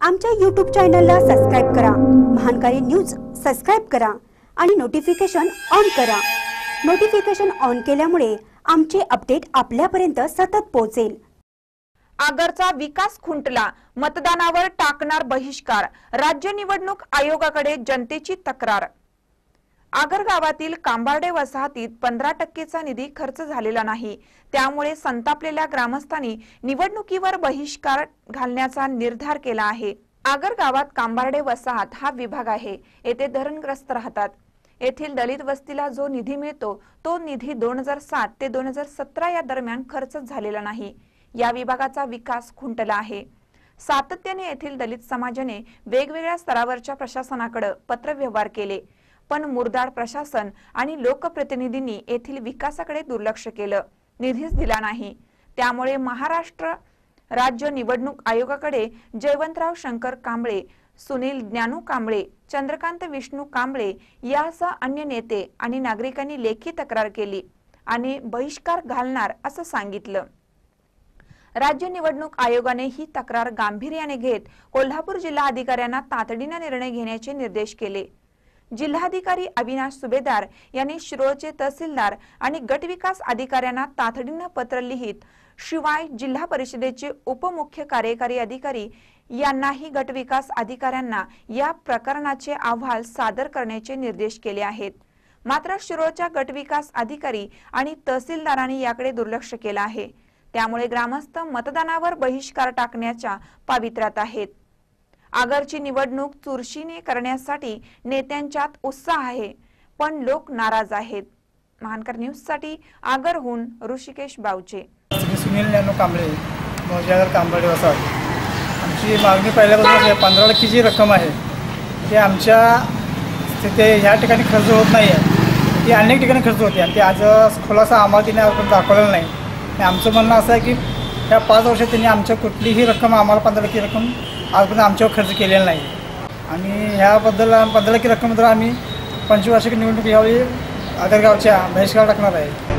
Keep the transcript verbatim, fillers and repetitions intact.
आमच्या यूट्यूब चॅनलला सबस्क्राइब करा, महानकारी न्यूज सबस्क्राइब करा आणि नोटिफिकेशन ऑन करा। नोटिफिकेशन ऑन केल्यामुळे आमचे अपडेट आपल्यापर्यंत सतत पोहोचेल। आगरचा विकास खुंटला, मतदानावर टाकणार बहिष्कार, राज्य निवडणूक आयोगाकडे जनतेची तक्रार। आगर गावातील कांबार्डे वसाहतीत पंधरा टक्केचा निधी खर्च झालेला नाही, त्यामुळे संतापलेल्या ग्रामस्थांनी निवडणुकीवर बहिष्कार घालण्याचा निर्धार केला आहे। आगर गावात कांबार्डे वसाहत हा विभाग आहे। येथे धरणग्रस्त राहतात। येथील दलित वस्तीला जो निधी मिळतो तो निधी दोन हजार सात ते दोन हजार सतरा या दरम्यान खर्च झालेला नाही। या विभागाचा विकास खुंटला आहे। सातत्याने येथील दलित समाजाने वेगवेगळ्या स्तरावरच्या प्रशासनाकडे पत्रव्यवहार केले, पण मुरदाड प्रशासन आणि लोकप्रतिनिधींनी येथील विकासाकडे दुर्लक्ष केलं, निधीच दिला नाही। त्यामुळे महाराष्ट्र राज्य निवडणूक आयोगाकडे जयवंतराव शंकर कांबळे, सुनील ज्ञानू कांबळे, चंद्रकांत विष्णू कांबळे यासह अन्य नेते आणि नागरिकांनी लेखी तक्रार केली आणि बहिष्कार घालणार असं सांगितलं। राज्य निवडणूक आयोगाने ही तक्रार गांभीर्याने घेत कोल्हापूर जिल्हा अधिकाऱ्यांना तातडीने निर्णय घेण्याचे निर्देश केले। जिल्हाधिकारी अविनाश सुभेदार यांनी शिरोळचे तहसीलदार आणि गट विकास अधिकाऱ्यांना तातडीने पत्र लिहित, शिवाय जिल्हा परिषदेचे उपमुख्य कार्यकारी अधिकारी यांनाही गट विकास अधिकाऱ्यांना या प्रकरणाचे अहवाल सादर करण्याचे निर्देश केले आहेत। मात्र शिरोळच्या गट विकास अधिकारी आणि तहसीलदारांनी याकडे दुर्लक्ष केले आहे। त्यामुळे ग्रामस्थ मतदानावर बहिष्कार टाकण्याच्या पावित्र्यात आहेत। आगरची निवडणूक चुरशीने करण्यासाठी नेत्यांच्यात उत्साह आहे, पण लोक नाराज आहेत। महानकर न्यूज साठी आगरहून ऋषिकेश बावचे। सुनील ज्ञानू कांबळे, मौजागर कांबार्डे वसाहत। आमची मागणी पहिल्यापासून पंधरा टक्केची रक्कम आहे, ते आमच्या तिथे ह्या ठिकाणी खर्च होत नाही आहे, ती अनेक ठिकाणी खर्च होते आणि ते आज खुलासा आम्हाला तिने आपण दाखवलेला नाही। आमचं म्हणणं असं आहे की ह्या पाच वर्षात त्यांनी आमच्या कुठलीही रक्कम आम्हाला पंधरा टक्के रक्कम आजपर्यंत आमच्यावर खर्च केलेला नाही आणि ह्याबद्दल पंधरा टक्के रक्कमबद्दल आम्ही पंचवार्षिक निवडणूक यावेळी आगरगावच्या बहिष्कार टाकणार आहे।